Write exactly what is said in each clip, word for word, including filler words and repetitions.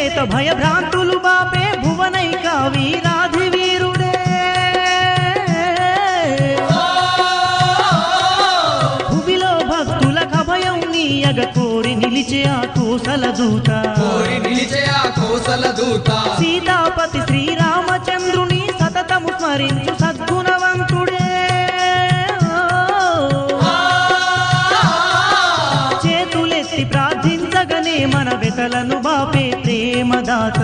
ప్రేత భయభ్రాంతులు బాపే భువనైక వీరాధి వీరుడే భువిలో భక్తులకు అభయం నీయగ కోరి నిలిచే ఆ కోసల దూత సీతాపతి శ్రీరామచంద్రుని సతతము స్మరించు సద్గుణవంతుడే చేతులెత్తి ప్రార్థించగనే మన వెతలను బాపే ప్రేమదాత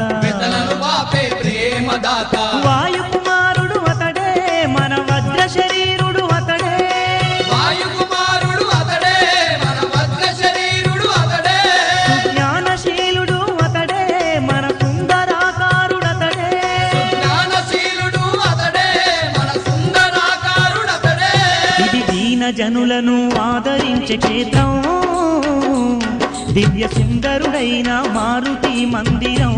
వాయుకుమారుడు అతడే మన వజ్ర శరీరుడు అతడే జ్ఞానశీలుడు అతడే మన సుందరాకారుడు అతడే ఇది దీన జనులను ఆదరించే క్షేత్రం దివ్య సుందరుడైన మారుతి మందిరం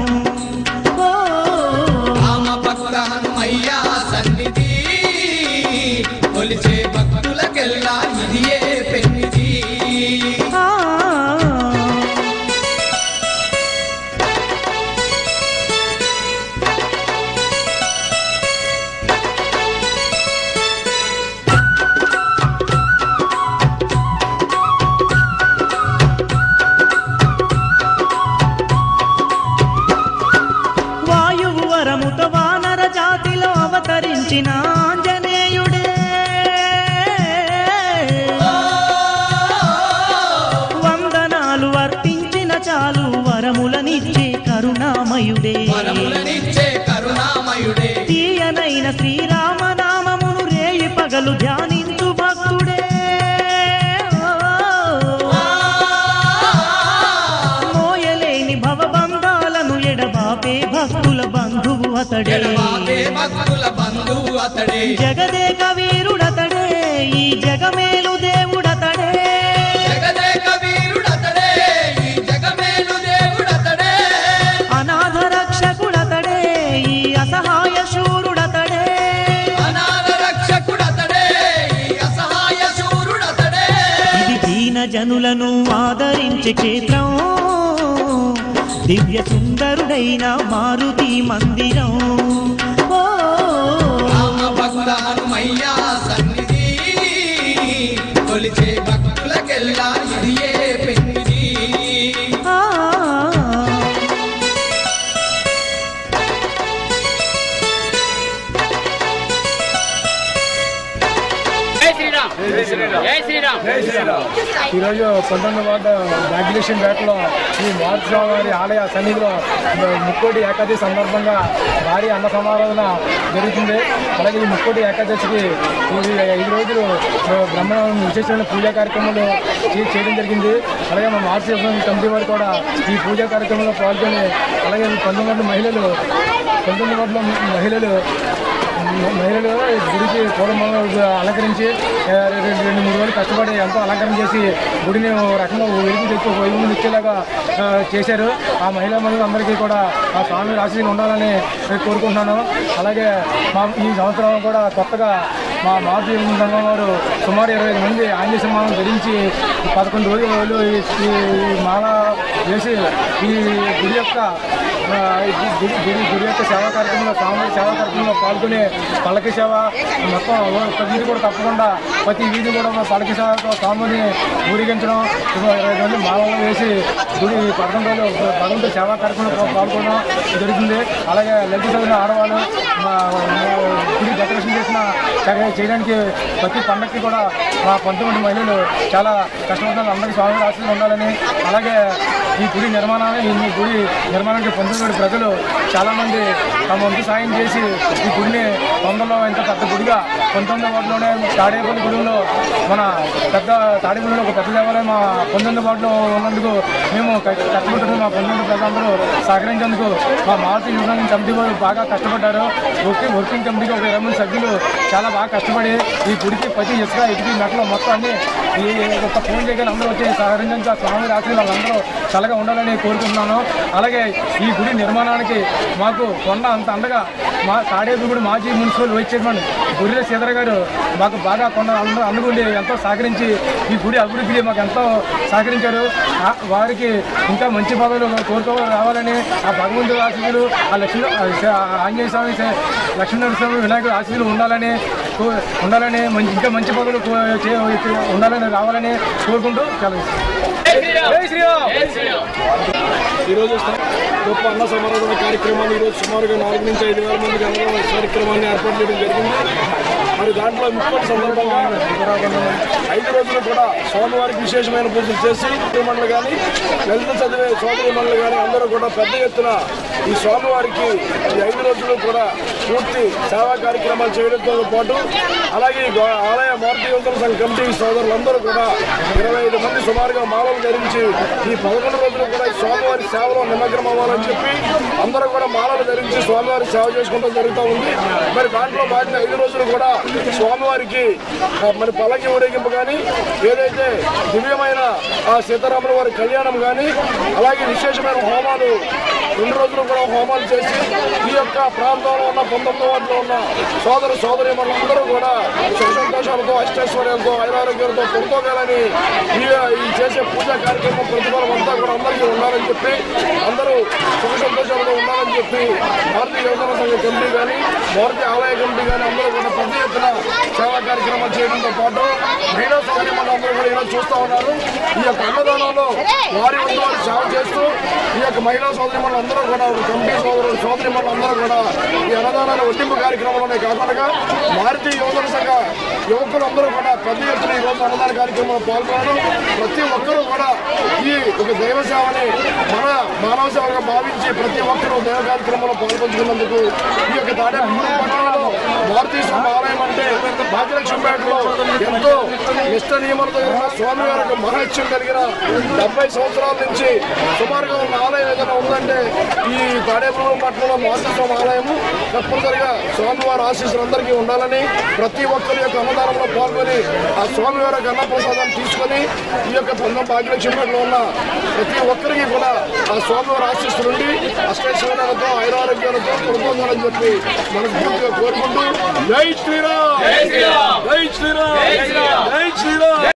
భక్త హనుమయ్య సన్నిధి కొలిచే భక్తులకెల్లా ఇదియే పెన్నిధి వానర జాతిలో అవతరించిన ఆంజనేయుడే వందనాలు అర్పించిన చాలు వరములనిచ్చే కరుణామయుడే తీయనైన శ్రీరామనామమును రేయి పగలు ధ్యానించు భక్తుడే మోయలేని భవబంధాలను ఎడబాపే భక్తుల బంధువు అతడే జగదేక వీరుడతడే ఈ జగమేలు దేవుడతడే అనాథ రక్షకుడతడే ఈ అసహాయ శూరుడతడే ఇది దీన జనులను ఆదరించే క్షేత్రం దివ్య సుందరుడైన మారుతి మందిరం భక్త హనుమయ్య సన్నిధి కొలిచే భక్తులకెల్లా ఇదియే పెన్నిధి ఈరోజు పంతొమ్మిది వార్డు గ్రాడ్యుయేషన్ వేటలో ఈ మహోత్సవం వారి ఆలయ సన్నిధిలో ముక్కోటి ఏకాదశి సందర్భంగా భారీ అన్న సమారాధన జరుగుతుంది. అలాగే ఈ ముక్కోటి ఏకాదశికి ఐదు రోజులు బ్రహ్మ విశేషమైన పూజా కార్యక్రమాలు చేయడం జరిగింది. అలాగే మా మార్చి కమిటీ వారు కూడా ఈ పూజా కార్యక్రమంలో పాల్గొని అలాగే పంతొమ్మిది వార్డు మహిళలు పంతొమ్మిది వార్డులో మహిళలు మహిళలు గుడికి పూర్వం అలంకరించి రెండు మూడు రోజులు కష్టపడి ఎంతో అలంకరణ చేసి గుడిని రకంగా వెలుగు తెచ్చి వెలుగు ఇచ్చేలాగా చేశారు. ఆ మహిళా మహిళలందరికీ కూడా ఆ స్వామి ఆశీస్సులు ఉండాలని కోరుకుంటున్నాను. అలాగే మా ఈ సంవత్సరం కూడా కొత్తగా మా మారుతి సంఘం వారు సుమారు ఇరవై ఐదు మంది ఆంజనేయ సమానం ధరించి పదకొండు రోజులు ఈ మాల వేసి ఈ గుడి యొక్క గుడి గుడి యొక్క సేవా కార్యక్రమంలో సామాజిక సేవా కార్యక్రమంలో పాల్గొని పల్లకి సేవ మొత్తం ఒక వీధి కూడా తప్పకుండా ప్రతి వీధి కూడా పల్లకి సేవతో స్వామిని ఊరేగించడం ఇరవై మంది మాలలో వేసి గుడి పదకొండు రోజులు భగవంతుడి సేవా కార్యక్రమంలో పాల్గొనడం జరుగుతుంది. అలాగే లలిత చదివిన ఆడవాళ్ళు మా గుడి డెకరేషన్ చేసిన చేయడానికి ప్రతి పండగకి కూడా మా పంతొమ్మిది మహిళలు చాలా కష్టపడుతున్నారు. అందరికీ స్వామి ఆశీస్సులు ఉండాలని అలాగే ఈ గుడి నిర్మాణాన్ని ఈ గుడి నిర్మాణానికి పంతొమ్మిది ప్రజలు చాలామంది తమ వంతు సాయం చేసి ఈ గుడిని తొందరలో ఇంత పెద్ద గుడిగా పంతొమ్మిది వార్డులోనే తాడేపల్లి గుడిలో మన పెద్ద తాడేపల్లిలో ఒక పెద్ద దేవాలయం మా పంతొమ్మిది వార్డులో ఉన్నందుకు మేము కష్టపడుతున్నాం. మా పంతొమ్మిది ప్రజలందరూ సహకరించేందుకు మా మారుతి యువజన కమిటీ వారు బాగా కష్టపడ్డారు. వర్కింగ్ వర్కింగ్ కమిటీకి ఒక ఇరవై మంది సభ్యులు చాలా బాగా కష్టపడి ఈ గుడికి ప్రతి ఇసుక ఇటుకి మెట్లో మొత్తం అన్ని ఈ ఒక ఫోన్ చేయగానే అందరూ వచ్చి సహకరించడానికి ఆ స్వామి రాసి వాళ్ళందరూ చాలా చల్లగా ఉండాలని కోరుకుంటున్నాను. అలాగే ఈ గుడి నిర్మాణానికి మాకు కొండ అంత అండగా మా తాడేపల్లిగూడెం మాజీ మున్సిపల్ వైస్ చైర్మన్ గొర్రెల శ్రీధర్ గారు మాకు బాగా కొండ అందుకుండి ఎంతో సహకరించి ఈ గుడి అభివృద్ధికి మాకు ఎంతో సహకరించారు. వారికి ఇంకా మంచి పదవులు కోరుకో రావాలని ఆ భగవంతుడి ఆశీస్సులు ఆ లక్ష్మీ ఆంజనేయ స్వామి లక్ష్మీనరస్వామి వినాయకుడు ఆశీస్సులు ఉండాలని ఉండాలని ఇంకా మంచి పదవులు ఉండాలని రావాలని కోరుకుంటూ సెలవు. జై శ్రీరామ్. ఈరోజు గొప్ప అన్న సమారాధన కార్యక్రమాన్ని ఈరోజు సుమారుగా నాలుగు నుంచి ఐదు వేల మందికి అన్నదాన కార్యక్రమాన్ని ఏర్పాటు చేయడం జరిగింది. మరి దాంట్లో ముక్కోటి సందర్భంగా ఐదు రోజులు కూడా స్వామివారికి విశేషమైన పూజలు చేసి మండలి కానీ లలిత చదివే సోదరి మండలి కానీ అందరూ కూడా పెద్ద ఎత్తున ఈ స్వామివారికి ఈ ఐదు రోజులు కూడా పూర్తి సేవా కార్యక్రమాలు చేయడంతో పాటు అలాగే ఆలయ మారుతి యువతల సంఘ కమిటీ సోదరులందరూ కూడా ఇరవై ఐదు మంది సుమారుగా మాలలు ధరించి ఈ పదకొండు రోజులు కూడా ఈ స్వామివారి సేవలో నిమగ్నం అవ్వాలని చెప్పి అందరూ కూడా మాలలు ధరించి స్వామివారి సేవ చేసుకోవడం జరుగుతూ ఉంది. మరి దాంట్లో భాగంగా ఐదు రోజులు కూడా స్వామివారికి మరి పల్లకి ఊరేగింపు కానీ ఏదైతే దివ్యమైన ఆ సీతారాముల వారి కళ్యాణం కానీ అలాగే విశేషమైన హోమాలు రెండు రోజులు కూడా హోమాలు చేసి ఈ యొక్క ప్రాంతంలో ఉన్న పంతొమ్మిది వాటిలో ఉన్న సోదరు సోదరి మనందరూ కూడా సుఖ సంతోషాలతో అష్టైశ్వర్యాలతో ఐరారోగ్యాలతో పొందుకోగలని ఈ ఈ చేసే పూజా కార్యక్రమం ప్రతిఫలం అంతా కూడా అందరికీ ఉండాలని చెప్పి అందరూ సుఖ సంతోషాలతో ఉండాలని చెప్పి భారతీయ యువజన సంఘ కమిటీ కానీ భారతీయ ఆలయ కమిటీ కానీ అందరూ కూడా పెద్ద ఎత్తున సేవా కార్యక్రమాలు చేయడంతో పాటు మహిళా సోదరి మనందరూ కూడా ఈరోజు చూస్తూ ఉన్నారు. ఈ యొక్క అన్నదానంలో వారి వంతు వారు సేవ చేస్తూ ఈ యొక్క మహిళా సోదరి మనందరూ కూడా కమిటీ సోదరులు సోదరి మనందరూ కూడా ఈ అన్నదానాన్ని వడ్డింపు కార్యక్రమంలోనే కాకుండా భారతీయ యువజన సంఘ యువకులందరూ కూడా పెద్ద ఎత్తున ఈ రోజు అన్నదాన కార్యక్రమంలో పాల్గొనడం ప్రతి ఒక్కరూ కూడా ఈ ఒక దైవ సేవని మన మానవ సేవగా భావించి ప్రతి ఒక్కరూ దైవ కార్యక్రమంలో పాల్పంచుకున్నందుకు ఈ యొక్క తాడేపల్లిగూడెం పట్టణంలో భారతీయ స్వామి ఆలయం అంటే భాగ్యలక్ష్మీపేటలో ఎంతో నిష్ట నియమాలతో ఉన్న స్వామివారి యొక్క మహత్యం కలిగిన డెబ్బై సంవత్సరాల నుంచి సుమారుగా ఉన్న ఆలయం ఏదైనా ఉందంటే ఈ తాడేపల్లిగూడెం పట్టణంలో భారతీయ స్వామి ఆలయము తప్పనిసరిగా స్వామివారి ఆశీస్సులు అందరికీ ఉండాలని ప్రతి ఒక్కరి యొక్క అన్నదానంలో పాల్గొని ఆ స్వామివారి యొక్క అన్నప్రసాదాన్ని తీసుకొని ఈ యొక్క పొందం భాగ్యలక్ష్మీపేటలో ఉన్న ప్రతి ఒక్కరికి కూడా ఆ స్వామివారి ఆశీస్సులు ఉండి అష్టైశ్వర్యాలతో ఐరారోగ్యాలతో పొందాలని చెప్పి మనకు పూర్తిగా కోరుకుంటూ జై శ్రీరామ్ జై శ్రీరామ్ జై శ్రీరామ్ జై శ్రీరామ్.